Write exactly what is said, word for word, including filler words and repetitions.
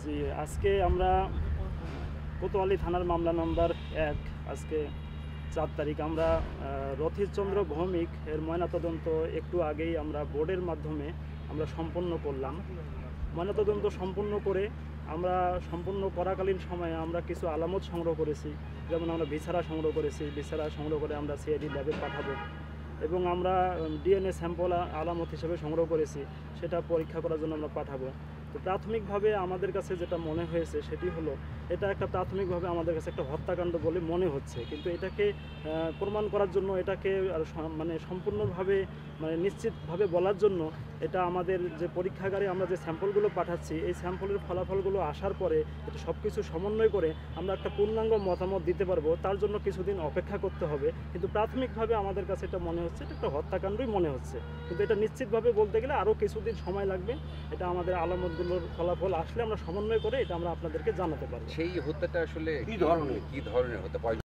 জি, আজকে আমরা কোতোয়ালি থানার মামলা নাম্বার এক আজকে চার তারিখ আমরা রথিরচন্দ্র ভৌমিক এর ময়নাতদন্ত একটু আগেই আমরা বোর্ডের মাধ্যমে আমরা সম্পন্ন করলাম। ময়নাতদন্ত সম্পন্ন করে আমরা সম্পূর্ণ করাকালীন সময়ে আমরা কিছু আলামত সংগ্রহ করেছি, যেমন আমরা ভিসারা সংগ্রহ করেছি। ভিসারা সংগ্রহ করে আমরা সিআইডি ল্যাবে পাঠাবো এবং আমরা ডিএনএ স্যাম্পল আলামত হিসেবে সংগ্রহ করেছি, সেটা পরীক্ষা করার জন্য আমরা পাঠাবো। তো প্রাথমিকভাবে আমাদের কাছে যেটা মনে হয়েছে সেটি হলো এটা একটা প্রাথমিকভাবে আমাদের কাছে একটা হত্যাকাণ্ড বলে মনে হচ্ছে, কিন্তু এটাকে প্রমাণ করার জন্য এটাকে মানে সম্পূর্ণভাবে মানে নিশ্চিতভাবে বলার জন্য এটা আমাদের যে পরীক্ষাগারে আমরা যে স্যাম্পলগুলো পাঠাচ্ছি, এই স্যাম্পলের ফলাফলগুলো আসার পরে এটা সব কিছু সমন্বয় করে আমরা একটা পূর্ণাঙ্গ মতামত দিতে পারবো। তার জন্য কিছুদিন অপেক্ষা করতে হবে, কিন্তু প্রাথমিকভাবে আমাদের কাছে এটা মনে হচ্ছে এটা একটা হত্যাকাণ্ডই মনে হচ্ছে, কিন্তু এটা নিশ্চিতভাবে বলতে গেলে আরও কিছুদিন সময় লাগবে। এটা আমাদের আলামতগুলোর ফলাফল আসলে আমরা সমন্বয় করে এটা আমরা আপনাদেরকে জানাতে পারবো। সেই হত্যাটা আসলে কি ধরনের কি ধরনের হতে পারে?